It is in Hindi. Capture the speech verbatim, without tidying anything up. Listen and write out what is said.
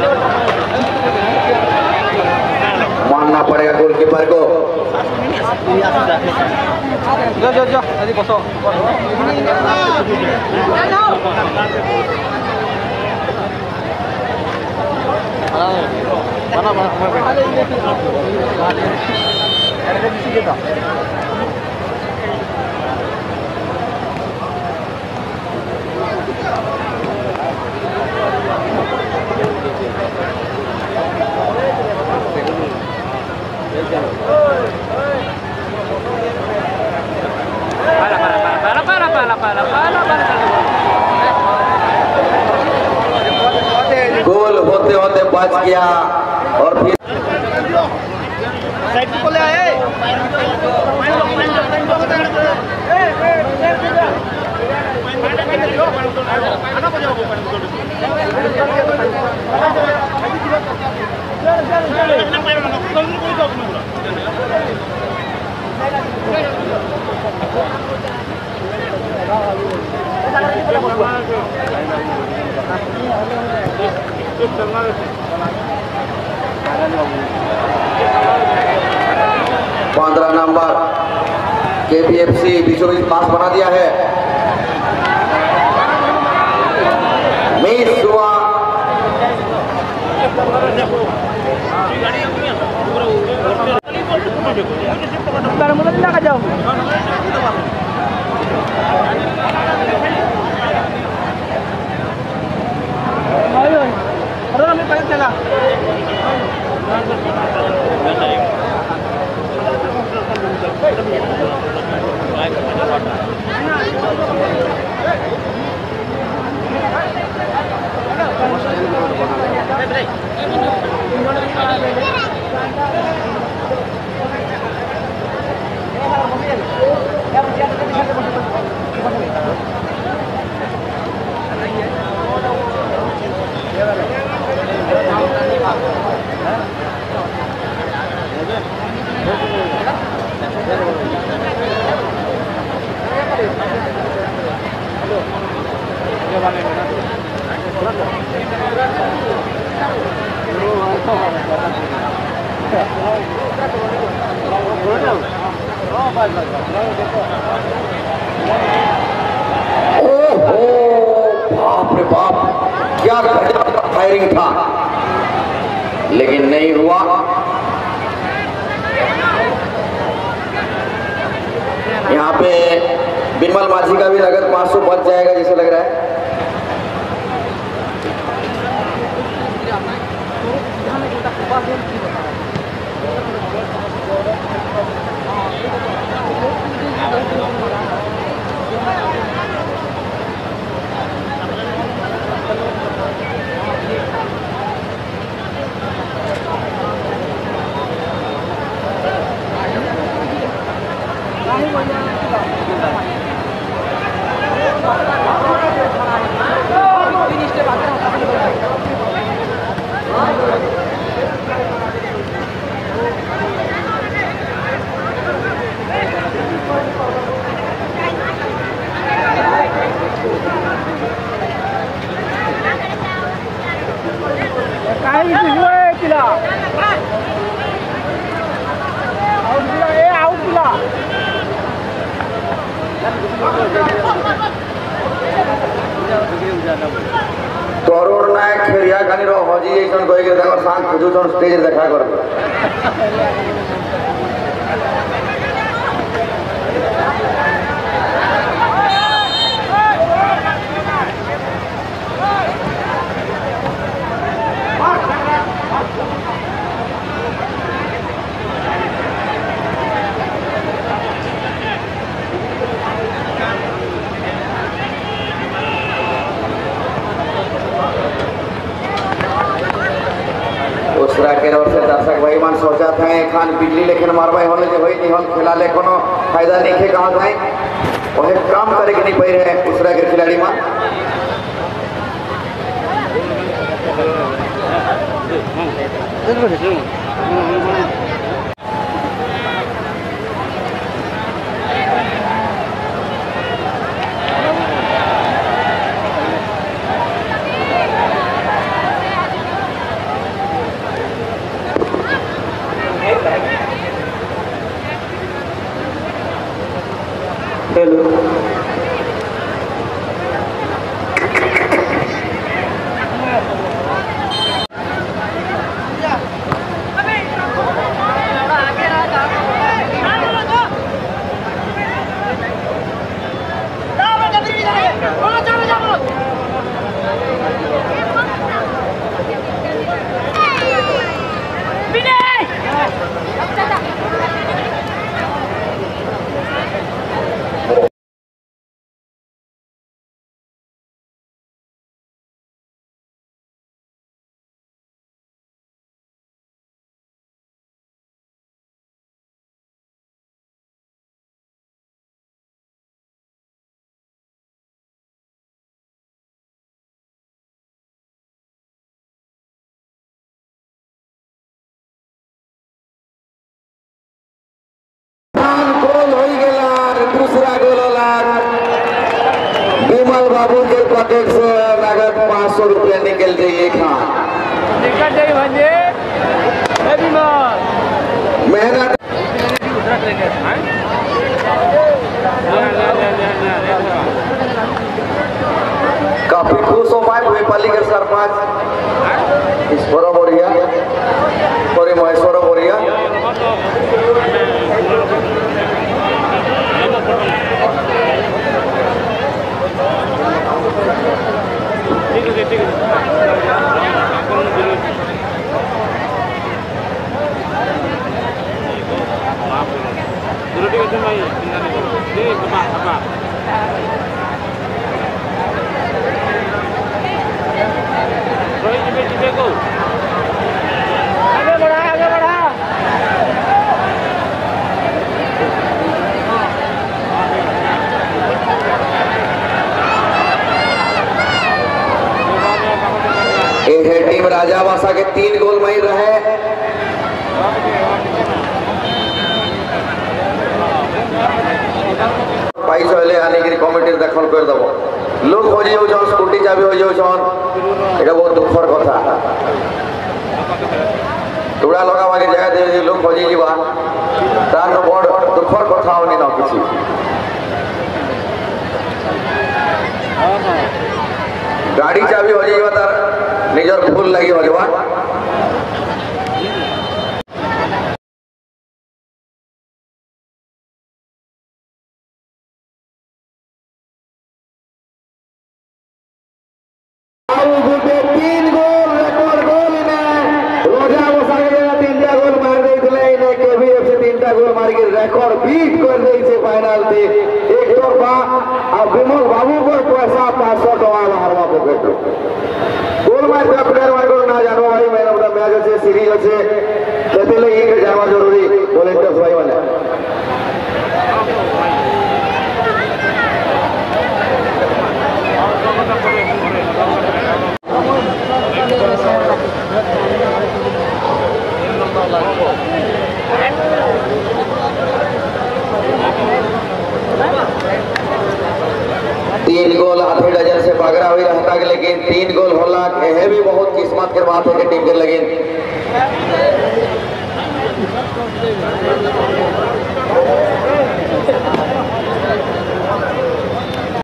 मानना पड़ेगा गोलकीपर को। जो जो जो tadi kosong. Mana mana mana. Ada di sini tak? गोल होते होते बच गया और फिर साइड को ले आए। पंद्रह नंबर केपीएफसी बीचों बीच पास बना दिया है। मिस हुआ। बाप रे बाप, क्या फायरिंग था, लेकिन नहीं हुआ। यहाँ पे बिमल माझी का भी नगद पाँच सौ बच जाएगा जैसे लग रहा है। तरुण नायक खेरिया खानी रो हजी एसन कोई के देखो सांग खुदू जन स्टेज देखा कर के ओर से दर्शक भाई मान सोचा था खान बिजली लेकिन मारवाई होने जो होई नहीं हम खिला ले कोनो फायदा नहीं खे कहां जाए ओहे काम करे के नहीं पई रहे दूसरा के खिलाड़ी मान सौ रुपया निकल जाइए खान मेहनत काफी खुश हो पाए भोपाली के सरपंच ईश्वर बोरिया और महेश्वर बोरिया ठीक है ठीक है dulu di ujung bayi tinggal di sini ini kebak kebak Roy cipe cipe go आगे बढ़ा आगे बढ़ा ये है टीम राजावासा के तीन गोल मार रहे पैसा हेले आने की कमिटी दाखल कर दब लोग हो जाऊन स्कूटी चाबी हो जाऊन ये बहुत दुखर कथा टुड़ा लगा के जगह दे लोग खोजी जीवा तार बड़ दुखर कथा होनी न किसी गाड़ी चाबी हो जाइबा तार निजर भूल लगी हो जावा तीन गोल रेकॉर्ड गोल गोल मार तीन गोल मार के रेकॉर्ड बीट कर दे फाइनल थी एक तरफा और विमल बाबू को पैसा पाँच सौ टका हारवा पकेट गोल मार प्लेयर मार ना जानो भाई मैंने बोला मैच अच्छे सीरीज अच्छे कहते लगे जाना जरूरी वॉलेंटियर्स भाई वाले तीन गोल आधे डजन से बगरा हुई रहता है लेकिन तीन गोल होला यह भी बहुत किस्मत के बात है कि टीम के लगे